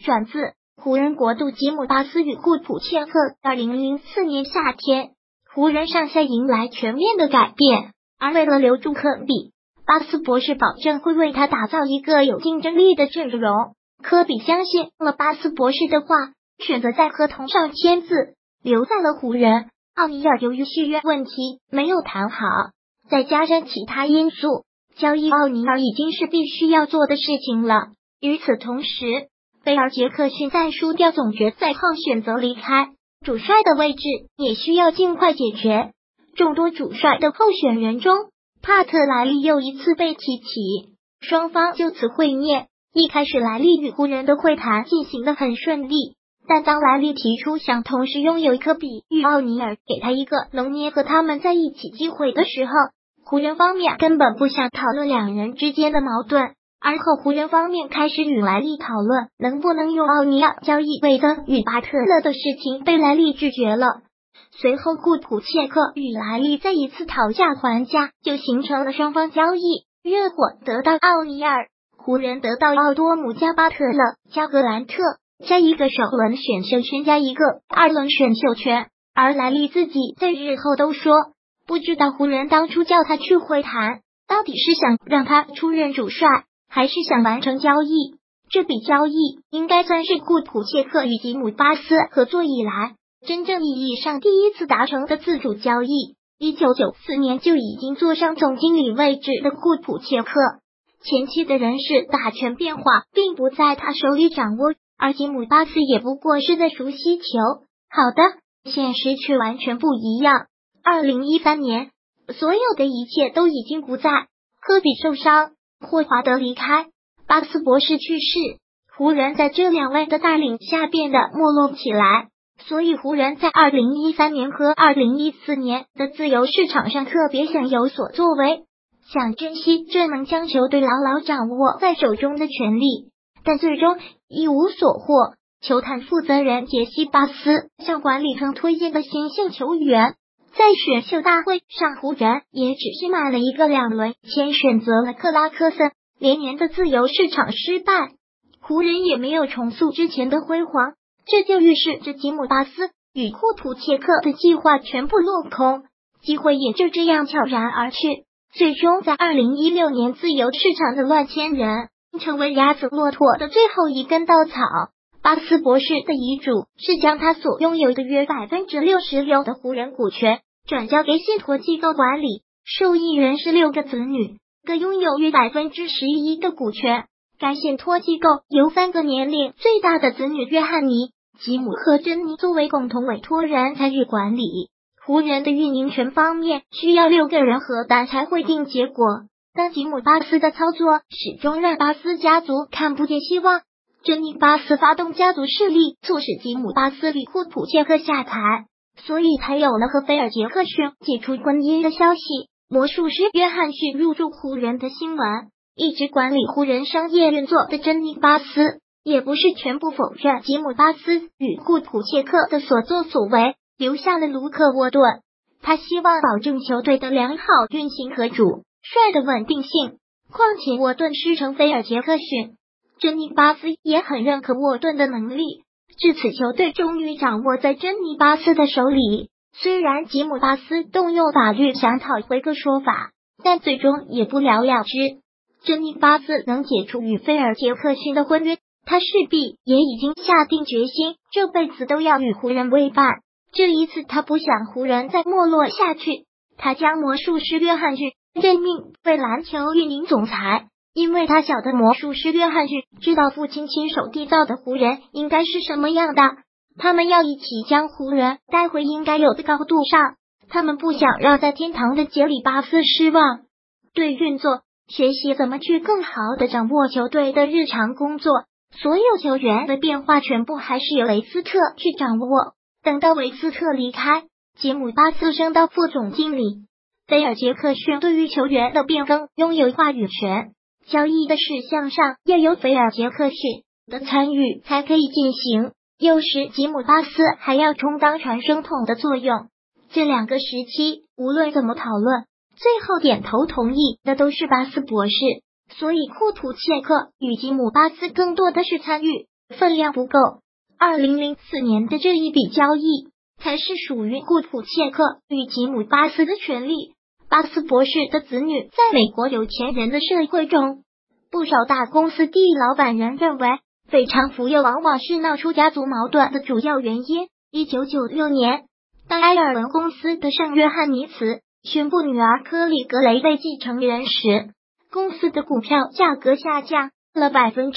转自湖人国度吉姆巴斯与库普切克。2004年夏天，湖人上下迎来全面的改变，而为了留住科比，巴斯博士保证会为他打造一个有竞争力的阵容。科比相信了巴斯博士的话，选择在合同上签字，留在了湖人。奥尼尔由于续约问题没有谈好，再加上其他因素，交易奥尼尔已经是必须要做的事情了。与此同时，菲尔杰克逊在输掉总决赛后选择离开，主帅的位置也需要尽快解决。众多主帅的候选人中，帕特莱利又一次被提起，双方就此会面。一开始莱利与湖人的会谈进行得很顺利，但当莱利提出想同时拥有科比与奥尼尔，给他一个能捏合他们在一起机会的时候，湖人方面根本不想讨论两人之间的矛盾。而后湖人方面开始与莱利讨论能不能用奥尼尔交易韦德与巴特勒的事情，被莱利拒绝了。随后库普切克与莱利再一次讨价还价，就形成了双方交易。热火得到奥尼尔，湖人得到奥多姆加巴特勒加格兰特，加一个首轮选秀权加一个2轮选秀权。而莱利自己在日后都说，不知道湖人当初叫他去会谈，到底是想让他出任主帅，还是想完成交易。这笔交易应该算是库普切克与吉姆巴斯合作以来真正意义上第一次达成的自主交易。1994年就已经坐上总经理位置的库普切克，前期的人事大权变化并不在他手里掌握，而吉姆巴斯也不过是在熟悉球。好的，现实却完全不一样。2013年，所有的一切都已经不在，科比受伤，霍华德离开，巴斯博士去世，湖人在这两位的带领下变得没落起来。所以湖人在2013年和2014年的自由市场上特别想有所作为，想珍惜这能将球队牢牢掌握在手中的权利，但最终一无所获。球坛负责人杰西·巴斯向管理层推荐的新秀球员，在选秀大会上湖人也只是买了一个2轮签，选择了克拉克森。连年的自由市场失败，湖人也没有重塑之前的辉煌，这就预示着吉姆巴斯与库普切克的计划全部落空，机会也就这样悄然而去。最终在2016年，自由市场的乱签人成为压死骆驼的最后一根稻草。巴斯博士的遗嘱是将他所拥有的约66%的湖人股权转交给信托机构管理，受益人是6个子女，各拥有约11%的股权。该信托机构由3个年龄最大的子女约翰尼、吉姆和珍妮作为共同委托人参与管理。湖人的运营权方面需要6个人合担才会定结果，但吉姆巴斯的操作始终让巴斯家族看不见希望。珍妮巴斯发动家族势力，促使吉姆巴斯与库普切克下台，所以才有了和菲尔杰克逊解除婚姻的消息。魔术师约翰逊入驻湖人的新闻，一直管理湖人商业运作的珍妮巴斯也不是全部否认吉姆巴斯与库普切克的所作所为，留下了卢克沃顿。他希望保证球队的良好运行和主帅的稳定性，况且沃顿师承菲尔杰克逊，珍妮巴斯也很认可沃顿的能力。至此，球队终于掌握在珍妮巴斯的手里。虽然吉姆巴斯动用法律想讨回个说法，但最终也不了了之。珍妮巴斯能解除与菲尔杰克逊的婚约，他势必也已经下定决心，这辈子都要与湖人为伴。这一次，他不想湖人再没落下去，他将魔术师约翰逊任命为篮球运营总裁。因为他晓得魔术师约翰逊知道父亲亲手缔造的湖人应该是什么样的，他们要一起将湖人带回应该有的高度上，他们不想让在天堂的杰里巴斯失望。对运作、学习怎么去更好的掌握球队的日常工作，所有球员的变化全部还是由维斯特去掌握。等到维斯特离开，吉姆巴斯升到副总经理，菲尔杰克逊对于球员的变更拥有话语权。交易的事项上要由菲尔杰克逊的参与才可以进行，有时吉姆巴斯还要充当传声筒的作用。这2个时期无论怎么讨论，最后点头同意的都是巴斯博士，所以库普切克与吉姆巴斯更多的是参与， 分量不够。2004年的这一笔交易，才是属于库普切克与吉姆巴斯的权利。巴斯博士的子女在美国有钱人的社会中，不少大公司地老板人认为，非常富有往往是闹出家族矛盾的主要原因。1996年，当埃尔文公司的上约翰尼茨宣布女儿科里格雷为继承人时，公司的股票价格下降了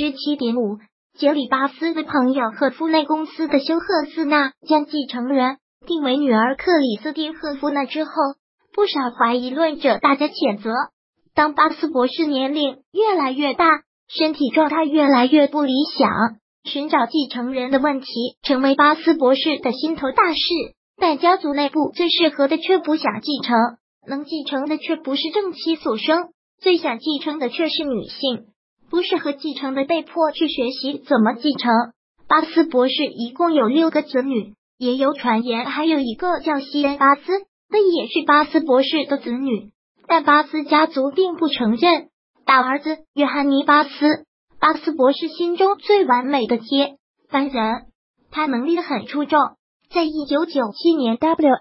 7.5%。杰里巴斯的朋友赫夫内公司的休赫斯纳将继承人定为女儿克里斯汀赫夫纳之后，不少怀疑论者大加谴责。当巴斯博士年龄越来越大，身体状态越来越不理想，寻找继承人的问题成为巴斯博士的心头大事。但家族内部最适合的却不想继承，能继承的却不是正妻所生，最想继承的却是女性。不适合继承的被迫去学习怎么继承。巴斯博士一共有6个子女，也有传言还有一个叫西恩巴斯的也是巴斯博士的子女，但巴斯家族并不承认。大儿子约翰尼巴斯，巴斯博士心中最完美的接班人，他能力很出众。在1997年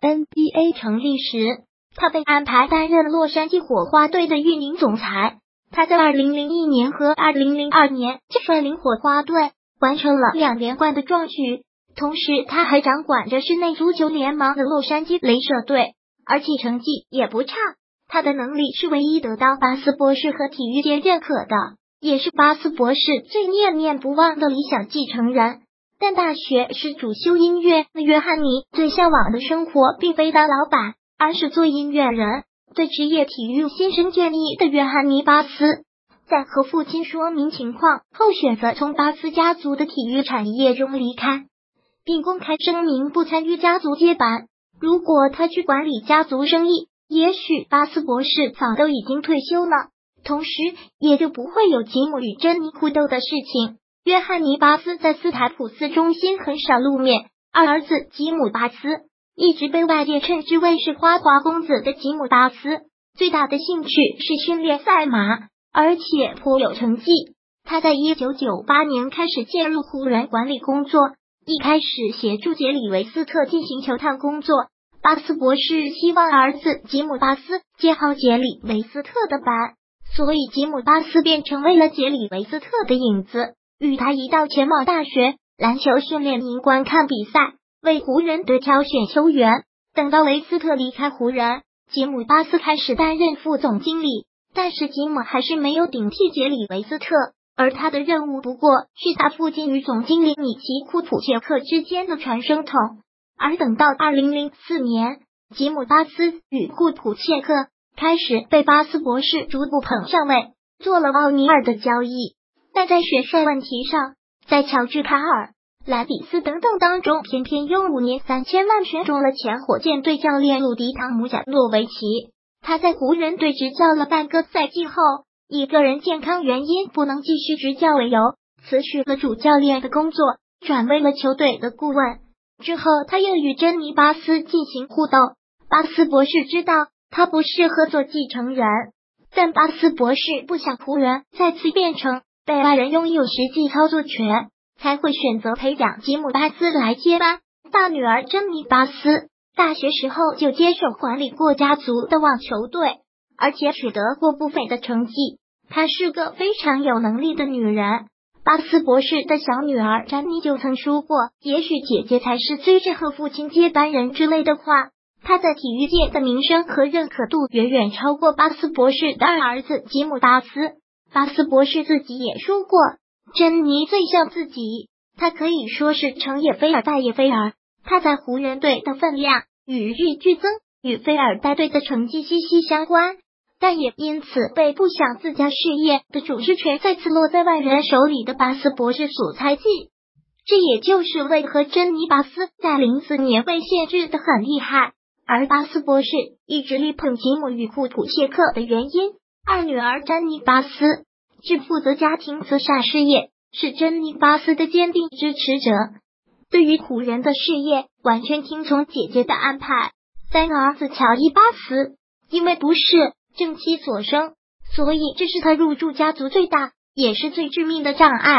WNBA 成立时，他被安排担任洛杉矶火花队的运营总裁。他在2001年和2002年就率领火花队完成了2连冠的壮举，同时他还掌管着室内足球联盟的洛杉矶雷射队，而且成绩也不差。他的能力是唯一得到巴斯博士和体育界认可的，也是巴斯博士最念念不忘的理想继承人。但大学是主修音乐的约翰尼最向往的生活并非当老板，而是做音乐人。对职业体育心生建议的约翰尼巴斯，在和父亲说明情况后，选择从巴斯家族的体育产业中离开，并公开声明不参与家族接班。如果他去管理家族生意，也许巴斯博士早都已经退休了，同时也就不会有吉姆与珍妮互斗的事情。约翰尼巴斯在斯台普斯中心很少露面，二儿子吉姆巴斯一直被外界称之为是花花公子的吉姆巴斯，最大的兴趣是训练赛马，而且颇有成绩。他在1998年开始介入湖人管理工作，一开始协助杰里维斯特进行球探工作。巴斯博士希望儿子吉姆巴斯接好杰里维斯特的班，所以吉姆巴斯便成为了杰里维斯特的影子，与他一道前往大学篮球训练营观看比赛，为湖人队挑选球员。等到维斯特离开湖人，吉姆巴斯开始担任副总经理，但是吉姆还是没有顶替杰里维斯特，而他的任务不过是他父亲与总经理米奇库普切克之间的传声筒。而等到2004年，吉姆巴斯与库普切克开始被巴斯博士逐步捧上位，做了奥尼尔的交易。但在选帅问题上，在乔治卡尔、莱比斯等等当中，偏偏用5年3000万选中了前火箭队教练鲁迪汤姆贾诺维奇。他在湖人队执教了半个赛季后，以个人健康原因不能继续执教为由，辞去了主教练的工作，转为了球队的顾问。之后他又与珍妮巴斯进行互斗。巴斯博士知道他不适合做继承人，但巴斯博士不想湖人再次变成被外人拥有实际操作权，才会选择培养吉姆巴斯来接班。大女儿珍妮巴斯大学时候就接手管理过家族的网球队，而且取得过不菲的成绩。她是个非常有能力的女人。巴斯博士的小女儿詹妮就曾说过，也许姐姐才是最适合父亲接班人之类的话。她在体育界的名声和认可度远远超过巴斯博士的二儿子吉姆巴斯。巴斯博士自己也说过，珍妮最像自己，她可以说是成也菲尔败也菲尔。她在湖人队的分量与日俱增，与菲尔带队的成绩息息相关。但也因此被不想自家事业的主事权再次落在外人手里的巴斯博士所猜忌。这也就是为何珍妮巴斯在04年被限制的很厉害，而巴斯博士一直力捧吉姆与库普切克的原因。二女儿珍妮巴斯只负责家庭慈善事业，是珍妮巴斯的坚定支持者，对于湖人的事业完全听从姐姐的安排。三儿子乔伊巴斯因为不是正妻所生，所以这是他入住家族最大也是最致命的障碍。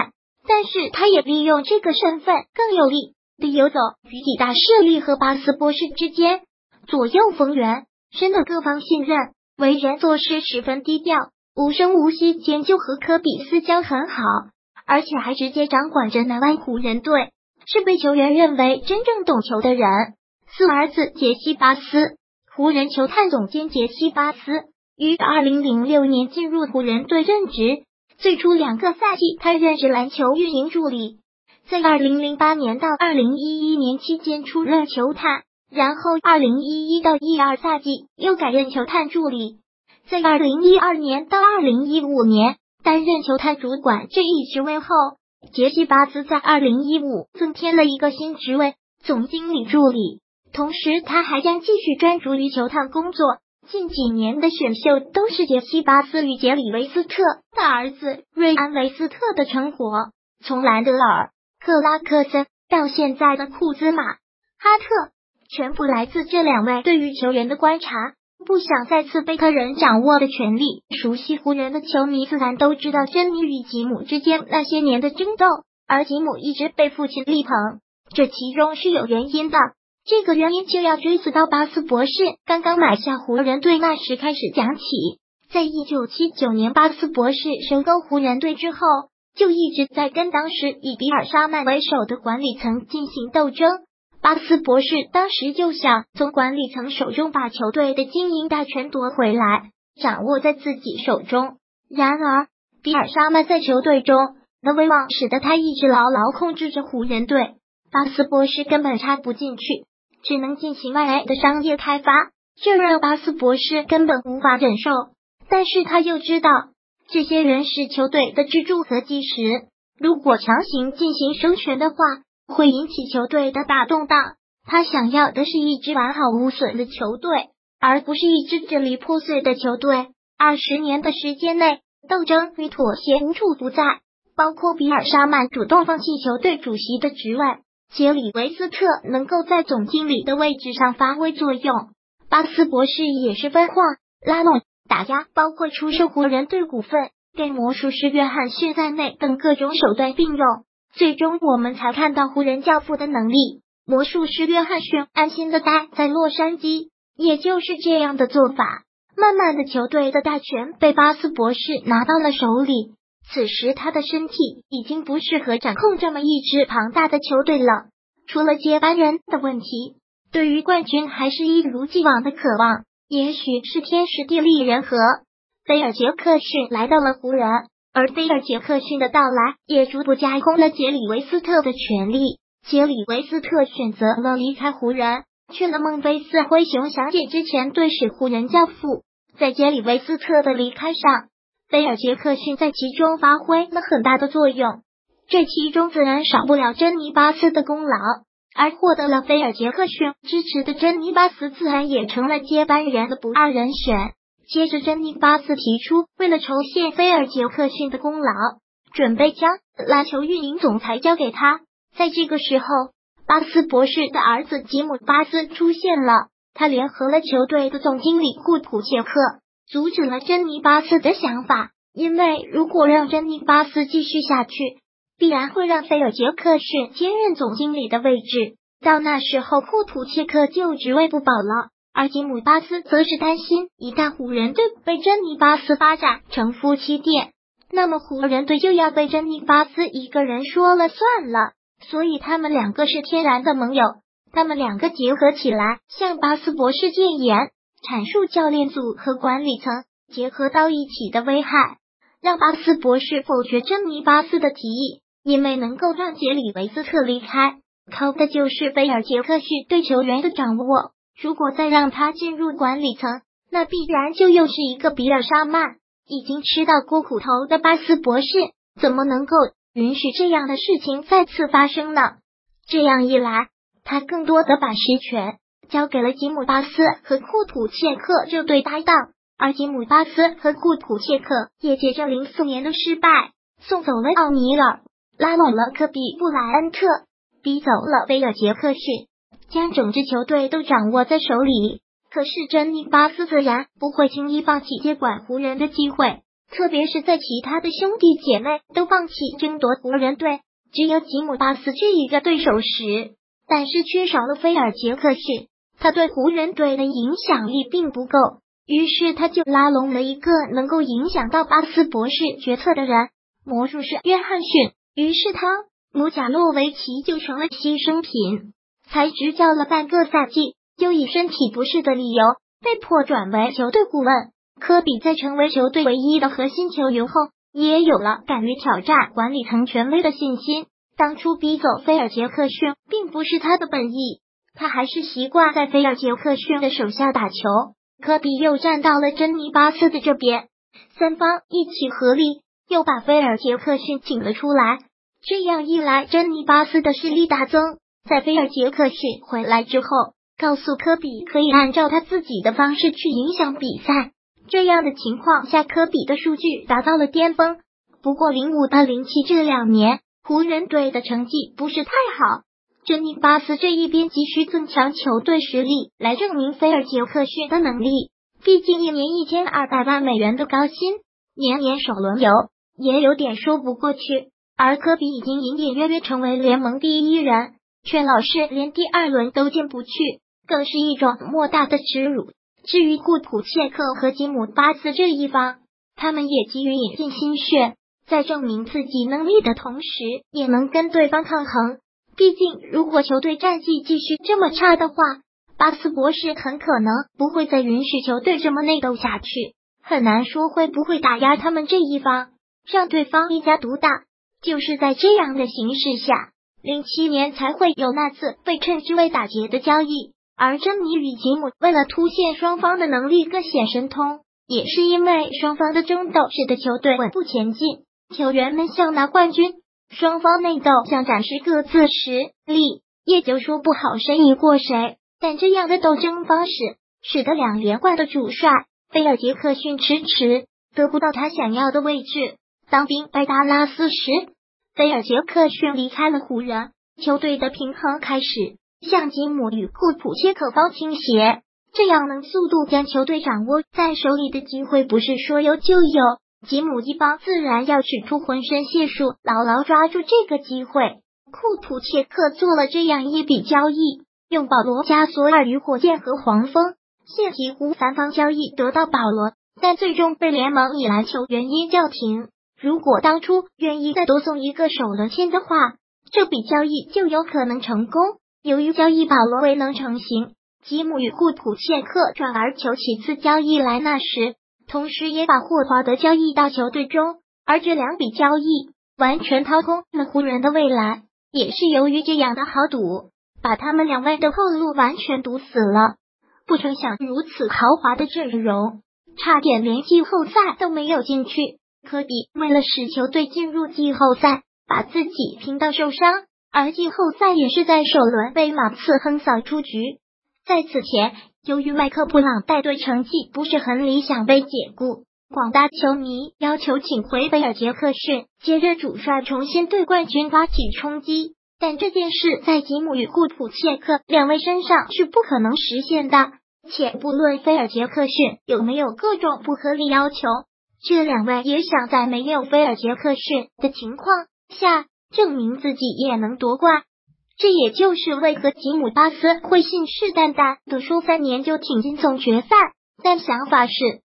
但是他也利用这个身份更有力的游走于几大势力和巴斯博士之间，左右逢源，深得各方信任，为人做事十分低调，无声无息间就和科比私交很好，而且还直接掌管着南湾湖人队，是被球员认为真正懂球的人。四儿子杰西·巴斯，湖人球探总监杰西·巴斯于2006年进入湖人队任职，最初2个赛季他任职篮球运营助理，在2008年到2011年期间出任球探，然后2011到12赛季又改任球探助理，在2012年到2015年担任球探主管这一职位后，杰西·巴斯在2015增添了一个新职位，总经理助理。同时他还将继续专注于球探工作，近几年的选秀都是杰西·巴斯与杰里·维斯特的儿子瑞安·维斯特的成果，从兰德尔、克拉克森到现在的库兹马、哈特，全部来自这2位对于球员的观察，不想再次被他人掌握的权利。熟悉湖人的球迷自然都知道珍妮与吉姆之间那些年的争斗，而吉姆一直被父亲力捧，这其中是有原因的。这个原因就要追溯到巴斯博士刚刚买下湖人队那时开始讲起。在1979年巴斯博士收购湖人队之后，就一直在跟当时以比尔·沙曼为首的管理层进行斗争。巴斯博士当时就想从管理层手中把球队的经营大权夺回来，掌握在自己手中。然而，比尔·沙曼在球队中的威望使得他一直牢牢控制着湖人队，巴斯博士根本插不进去，只能进行外来的商业开发，这让巴斯博士根本无法忍受。但是他又知道，这些人是球队的支柱和基石，如果强行进行收权的话，会引起球队的大动荡。他想要的是一支完好无损的球队，而不是一支支离破碎的球队。20年的时间内，斗争与妥协无处不在，包括比尔·沙曼主动放弃球队主席的职位，杰里·维斯特能够在总经理的位置上发挥作用，巴斯博士也是分化、拉拢、打压，包括出售湖人队股份，跟魔术师约翰逊在内等各种手段并用，最终我们才看到湖人教父的能力。魔术师约翰逊安心的待在洛杉矶，也就是这样的做法，慢慢的球队的大权被巴斯博士拿到了手里。此时他的身体已经不适合掌控这么一支庞大的球队了，除了接班人的问题，对于冠军还是一如既往的渴望。也许是天时地利人和，菲尔杰克逊来到了湖人，而菲尔杰克逊的到来也逐步加空了杰里维斯特的权力。杰里维斯特选择了离开湖人，去了孟菲斯灰熊，想借之前对使湖人教父。在杰里维斯特的离开上，菲尔杰克逊在其中发挥了很大的作用，这其中自然少不了珍妮巴斯的功劳，而获得了菲尔杰克逊支持的珍妮巴斯自然也成了接班人的不二人选。接着珍妮巴斯提出，为了酬谢菲尔杰克逊的功劳，准备将篮球运营总裁交给他。在这个时候，巴斯博士的儿子吉姆·巴斯出现了，他联合了球队的总经理库普切克，阻止了珍妮巴斯的想法，因为如果让珍妮巴斯继续下去，必然会让菲尔杰克逊接任总经理的位置，到那时候库普切克就职位不保了。而吉姆·巴斯则是担心，一旦湖人队被珍妮巴斯发展成夫妻店，那么湖人队就要被珍妮巴斯一个人说了算了，所以他们2个是天然的盟友。他们2个结合起来，向巴斯博士谏言，阐述教练组和管理层结合到一起的危害，让巴斯博士否决珍妮巴斯的提议，因为能够让杰里维斯特离开，靠的就是菲尔杰克逊对球员的掌握。如果再让他进入管理层，那必然就又是一个比尔·沙曼。已经吃到过苦头的巴斯博士怎么能够允许这样的事情再次发生呢？这样一来，他更多的把实权交给了吉姆·巴斯和库普切克这对搭档，而吉姆·巴斯和库普切克也借着04年的失败，送走了奥尼尔，拉拢了科比·布莱恩特，逼走了菲尔杰克逊，将整支球队都掌握在手里。可是珍妮巴斯自然不会轻易放弃接管湖人的机会， 特别是在其他的兄弟姐妹都放弃争夺湖人队，只有吉姆巴斯这一个对手时，但是缺少了菲尔杰克逊，他对湖人队的影响力并不够，于是他就拉拢了一个能够影响到巴斯博士决策的人，魔术师约翰逊。于是他努贾诺维奇就成了牺牲品，才执教了半个赛季，就以身体不适的理由被迫转为球队顾问。科比在成为球队唯一的核心球员后，也有了敢于挑战管理层权威的信心。当初逼走菲尔杰克逊并不是他的本意，他还是习惯在菲尔杰克逊的手下打球。科比又站到了珍妮巴斯的这边，三方一起合力又把菲尔杰克逊请了出来。这样一来，珍妮巴斯的势力大增。在菲尔杰克逊回来之后，告诉科比可以按照他自己的方式去影响比赛。这样的情况下，科比的数据达到了巅峰。不过05到07这2年，湖人队的成绩不是太好。珍妮巴斯这一边急需增强球队实力，来证明菲尔杰克逊的能力。毕竟1年1200万美元的高薪，年年首轮游，也有点说不过去。而科比已经隐隐约约成为联盟第1人，却老是连第2轮都进不去，更是一种莫大的耻辱。至于库普切克和吉姆巴斯这一方，他们也急于引进心血，在证明自己能力的同时，也能跟对方抗衡。毕竟，如果球队战绩继续这么差的话，巴斯博士很可能不会再允许球队这么内斗下去，很难说会不会打压他们这一方，让对方一家独大。就是在这样的形势下，07年才会有那次被称之为打劫的交易。而珍妮与吉姆为了凸显双方的能力更显神通，也是因为双方的争斗使得球队稳步前进，球员们想拿冠军，双方内斗想展示各自实力，也就说不好谁赢过谁。但这样的斗争方式使得2连冠的主帅菲尔杰克逊迟迟得不到他想要的位置。当兵被达拉斯时，菲尔杰克逊离开了湖人，球队的平衡开始向吉姆与库普切克方倾斜，这样能速度将球队掌握在手里的机会不是说有就有，吉姆一方自然要取出浑身解数，牢牢抓住这个机会。库普切克做了这样一笔交易，用保罗加索尔与火箭和黄蜂，现几乎3方交易得到保罗，但最终被联盟以篮球原因叫停。如果当初愿意再多送一个首轮签的话，这笔交易就有可能成功。由于交易保罗未能成型，吉姆与库普切克转而求其次交易莱纳什，同时也把霍华德交易到球队中。而这2笔交易完全掏空了湖人的未来，也是由于这样的豪赌，把他们2位的后路完全堵死了。不成想如此豪华的阵容，差点连季后赛都没有进去。科比为了使球队进入季后赛，把自己拼到受伤，而季后赛也是在首轮被马刺横扫出局。在此前，由于麦克布朗带队成绩不是很理想被解雇，广大球迷要求请回菲尔杰克逊，接任主帅，重新对冠军发起冲击。但这件事在吉姆与库普切克2位身上是不可能实现的，且不论菲尔杰克逊有没有各种不合理要求，这2位也想在没有菲尔杰克逊的情况下证明自己也能夺冠。这也就是为何吉姆巴斯会信誓旦旦地说3年就挺进总决赛，但想法是